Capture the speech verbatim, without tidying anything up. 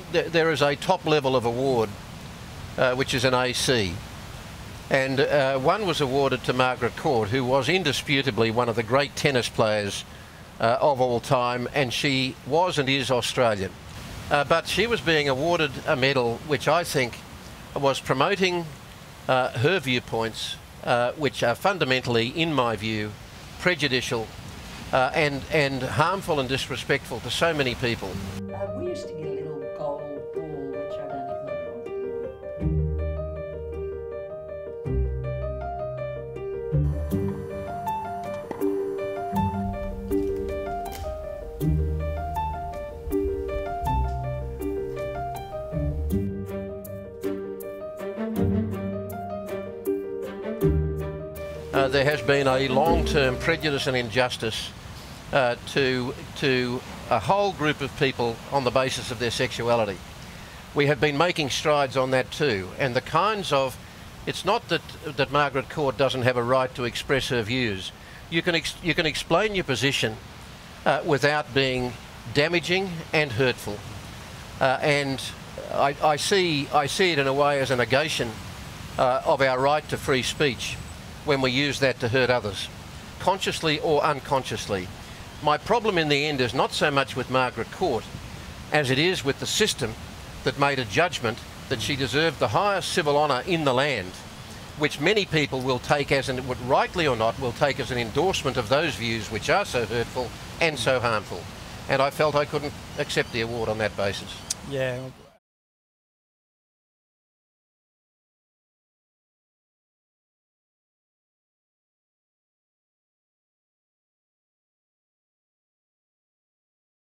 th there is a top level of award, uh, which is an A C. And uh, one was awarded to Margaret Court, who was indisputably one of the great tennis players uh, of all time, and she was and is Australian. Uh, but she was being awarded a medal which I think was promoting uh, her viewpoints, uh, which are fundamentally, in my view, prejudicial uh, and, and harmful and disrespectful to so many people. Uh, we used to get a little gold ball, which I don't even know Uh, there has been a long-term prejudice and injustice uh, to, to a whole group of people on the basis of their sexuality. We have been making strides on that too, and the kinds of... It's not that, that Margaret Court doesn't have a right to express her views. You can, ex you can explain your position uh, without being damaging and hurtful. Uh, and I, I, see, I see it in a way as a negation uh, of our right to free speech when we use that to hurt others, consciously or unconsciously. My problem in the end is not so much with Margaret Court as it is with the system that made a judgment that she deserved the highest civil honour in the land, which many people will take as, an, rightly or not, will take as an endorsement of those views which are so hurtful and so harmful. And I felt I couldn't accept the award on that basis. Yeah.